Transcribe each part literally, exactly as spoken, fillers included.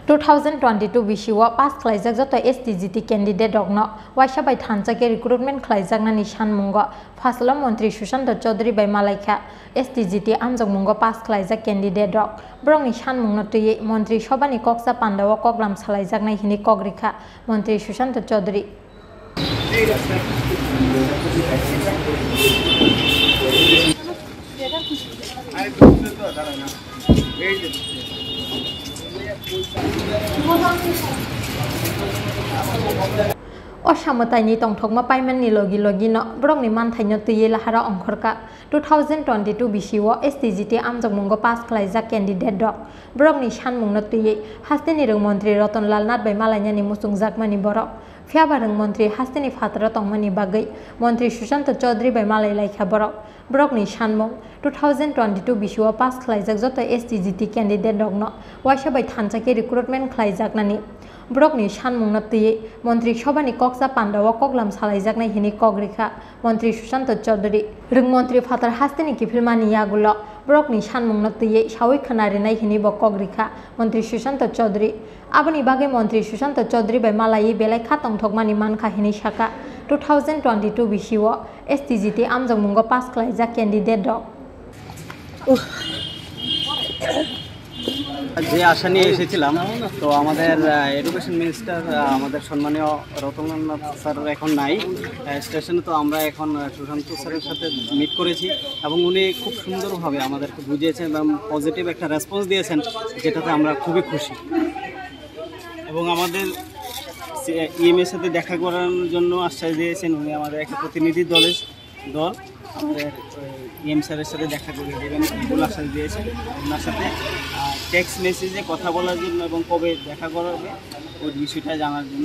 two thousand twenty-two Bisio pass Khlaijak Jotto S T G T candidate Rokno Waisa bai Thansa ke recruitment Khlaijaknani Sanmungo Phasalo Mantri Sushanta Chowdhury bai Malaikha S T G T Anjokmungo pass Khlaijak candidate Rok Bohrokni Sanmungno twiwi Mantri Sabhani Kokchab Pandao Koklam Salaijaknai hini Rwkha Mantri Sushanta Chowdhury Osamataini tongthokma paimani logi logi no Bohrokni manthaino twiwi lahara ongkhorka two thousand twenty-two Bisio S T G T Anjokmungo pass Khlaijak candidate Rok Bohrokni Sanmungno twiwi hasteni rung Mantri Rwkha bai Malaikha muchungjakmani borok Phiabarung Mantri hasteni phatara tongmani bagui Mantri Sushanta Chowdhury bai Malaikha borok Bohrokni Sanmung two thousand twenty-two Bisio pass Khlaijak Jotto S T G T candidate Rokno Waisa bai Thansa ke recruitment Khlaijaknani Bohrokni Sanmungno twiwi Mantri Sabhani Kokchab Pandao Koklam Salaijaknai hini Rwkha Mantri Sushanta Chowdhury rung Mantri phatar hasteni kifilmani yagulo Bohrokni Sanmungno twiwi sawi khanarinai hini bo Rwkha Mantri Sushanta Chowdhury aboni bagai Mantri Sushanta Chowdhury bai Malaikha tongthokmani mankha hini saka two thousand twenty-two Bisio S T G T Anjokmungo pass Khlaijak candidate Rok যে আশা নিয়ে এসেছিলাম তো আমাদের education minister আমাদের সম্মানীয় রতননাথ sir এখন নাই স্টেশনে তো আমরা এখন সুশান্ত স্যারের সাথে মিট করেছি এবং উনি খুব সুন্দরভাবে আমাদেরকে বুঝিয়েছেন এবং পজিটিভ একটা রেসপন্স দিয়েছেন যেটাতে আমরা খুবই খুশি এবং আমাদের ইএমের সাথে দেখা করার জন্য আশ্বাস দিয়েছেন উনি আমাদের একটা প্রতিনিধি দলের দল আমাদের ইএম স্যারের সাথে দেখা করে দেবেন এগুলো আশ্বাস দিয়েছেন ওনার সাথে টেক্সট মেসেজে কথা বলার জন্য এবং কবে দেখা করাবে ওই বিষয়টা জানার জন্য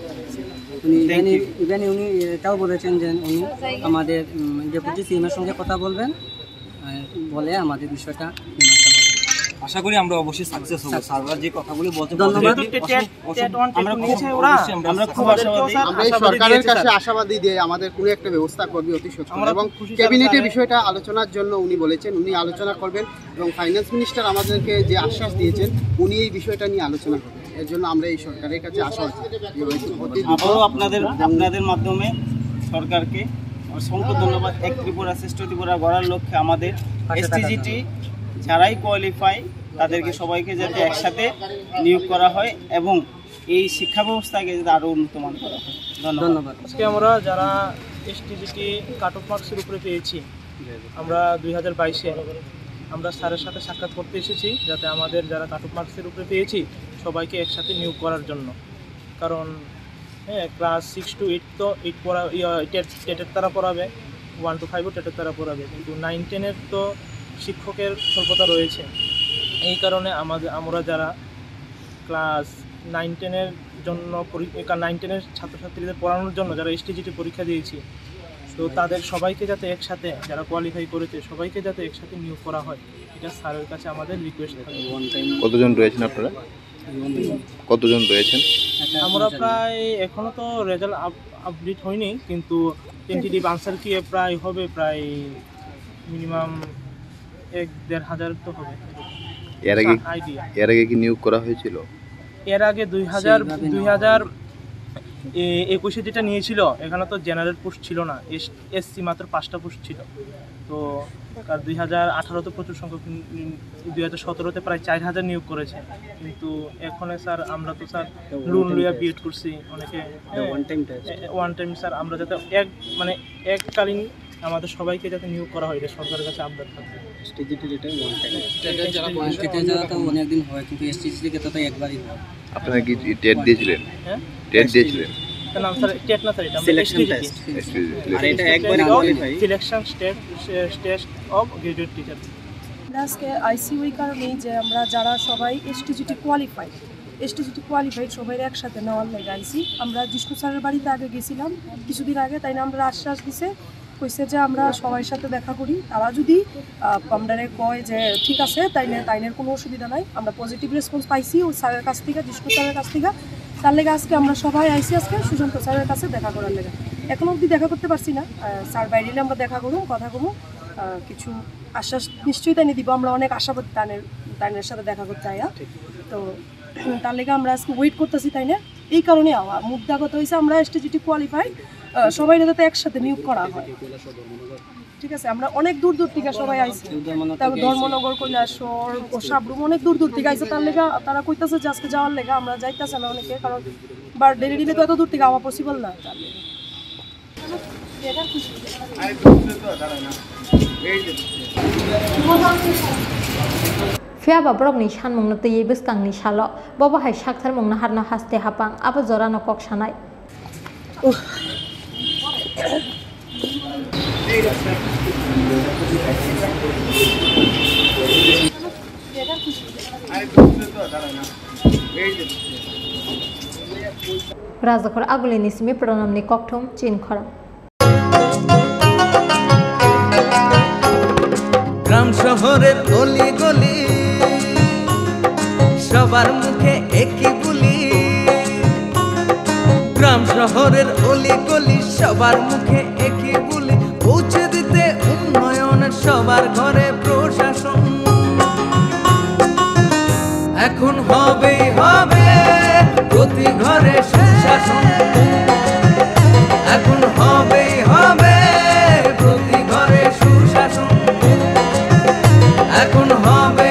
ইভেন উনি এটাও বলেছেন যে উনি আমাদের ডেপুটি সিএমের সঙ্গে কথা বলবেন বলে আমাদের বিষয়টা আশা করি আমরা অবশ্যই সাকসেস হব স্যাররা যে কথাগুলো বলতে ধন্যবাদ আমরা আমরা খুব আশাবাদী আমরা সরকারের কাছে আশাবাদী যে আমাদের কোনো একটা ব্যবস্থা করবে অতি সত্বর এবং ক্যাবিনেটে বিষয়টা আলোচনার জন্য উনি বলেছেন উনি আলোচনা করবেন এবং ফাইন্যান্স মিনিস্টার আমাদেরকে যে আশ্বাস দিয়েছেন উনি এই বিষয়টা নিয়ে আলোচনা করবেন এর জন্য আমরা এই সরকারের কাছে আশাবাদী আবারও আপনাদের আপনাদের মাধ্যমে সরকারকে অসংখ্য ধন্যবাদ এক ত্রিপুরা শ্রেষ্ঠ ত্রিপুরা গড়ার লক্ষ্যে আমাদের এসটিজিটি যারাই কোয়ালিফাই তাদেরকে সবাইকে যাতে একসাথে নিয়োগ করা হয় এবং এই শিক্ষা ব্যবস্থাকে যাতে আরও উন্নতমান করা হয় ধন্যবাদ আজকে আমরা যারা এসটিজিটি কাট অফ মার্কসের উপরে পেয়েছি আমরা দুই হাজার বাইশে আমরা স্যারের সাথে সাক্ষাৎ করতে এসেছি যাতে আমাদের যারা কাট অফ মার্কসের উপরে পেয়েছি সবাইকে একসাথে নিয়োগ করার জন্য কারণ হ্যাঁ ক্লাস সিক্স টু এইট তো এইট পড়া টেট টেটের তারা পড়াবে ওয়ান টু ফাইভও টেটের তারা পড়াবে কিন্তু নাইন টেনের তো শিক্ষকের স্বল্পতা রয়েছে এই কারণে আমাদের আমরা যারা ক্লাস নাইন টেনের জন্য নাইন টেনের ছাত্রছাত্রীদের পড়ানোর জন্য যারা এসটিজিটি পরীক্ষা দিয়েছি তো তাদের সবাইকে যাতে একসাথে যারা কোয়ালিফাই করেছে সবাইকে যাতে একসাথে নিয়োগ করা হয় এটা স্যারের কাছে আমাদের রিকোয়েস্ট থাকে। কতজন রয়েছেন আপনারা কতজন রয়েছেন আমরা প্রায় এখনও তো রেজাল্ট আপডেট হয়নি কিন্তু টেন্টেটিভ আনসার কি প্রায় হবে প্রায় মিনিমাম এক দেড় হাজার তো হবে। এর আগে এর আগে কি নিয়োগ করা হয়েছিল? এর আগে দুই হাজার দুই হাজার একুশে যেটা নিয়েছিল এখানে তো জেনারেল পোস্ট ছিল না, এসসি মাত্র পাঁচটা পোস্ট ছিল। তো আর দুই হাজার আঠারোতে প্রচুর সংখ্যক, দুই হাজার সতেরোতে প্রায় চার হাজার নিয়োগ করেছে। কিন্তু এখন স্যার আমরা তো স্যার লোন লইয়া বিএড করছি অনেকে one time one time sir আমরা যাতে এক মানে এককালীন আমাদের সবাইকে যাতে নিয়োগ করা হয় এটা সরকারের কাছে আবদার থাকবে। অনেকদিন হয় কিন্তু এসটিজিটি তো একবারই হয়। আপনারা কি টেট দিয়েছিলেন? হ্যাঁ টেট দিয়েছিলেন? না স্যার টেট না স্যার, এটা সিলেকশন টেস্ট আর এটা একবারই qualify selection test test of graduate teacher. আজকে আইসি ওই কারণেই যে আমরা যারা সবাই এসটিজিটি কোয়ালিফাই এসটিজিটি কোয়ালিফাইড সবাই একসাথে নেওয়ার লাগে আইসি। আমরা জিষ্ণু স্যারের বাড়িতে আগে গেছিলাম কিছুদিন আগে, তাই না আমরা আশ্বাস দিছে কইছে যে আমরা সবার সাথে দেখা করি, তারা যদি আমরারে কয় যে ঠিক আছে তাইলে তাইনের কোনো অসুবিধা নাই। আমরা পজিটিভ রেসপন্স পাইছি ওই স্যারের কাছ থেকে, জিষ্ণু স্যারের কাছ থেকে। তার লেগে আজকে আমরা সবাই আইসি আজকে সুশান্ত স্যারের কাছে দেখা করার লেগে। এখন অবধি দেখা করতে পারছি না, স্যার বাইরে আমরা দেখা করবো, কথা কমু, কিছু আশ্বাস নিশ্চয়ই তাই দিব। আমরা অনেক আশাবাদী তাইনের তাইনের সাথে দেখা করতে আয়া। তো তার লেগে আমরা আজকে ওয়েট করতেছি, তাই না? এই কারণে আওয়া মুদ্রা কথা হয়েছে আমরা এসটিজিটি কোয়ালিফাই সবাই যাতে একসাথে নিয়োগ করা হয়, ঠিক আছে? আমরা অনেক দূর দূর থেকে সবাই আইছি, তারপর ধর্মনগর, কৈলাসর ও সাবরুম অনেক দূর দূর থেকে আইছে। তার লেগে তারা কইতাছে যে আজকে যাওয়ার লেগে আমরা যাইতেছে না অনেকে, কারণ বা ডেলি ডেলি তো এত দূর থেকে আওয়া পসিবল না। Fiaba Bohrokni Sanmungno twiwi bwskangni salo bo bahai sakthar mungno harno haste hapang abo jorano kok sanai. Rajakor agulini simi pranamni koktum Chin Khorang. গ্রাম শহরের অলি গলি সবার মুখে একই বুলি, গ্রাম শহরের অলি গলি সবার মুখে একই বুলি, পৌঁছে দিতে উন্নয়নের সবার ঘরে প্রশাসন। এখন হবে হবে প্রতি ঘরে সুশাসন, এখন হবে হবে প্রতি ঘরে সুশাসন, এখন হবে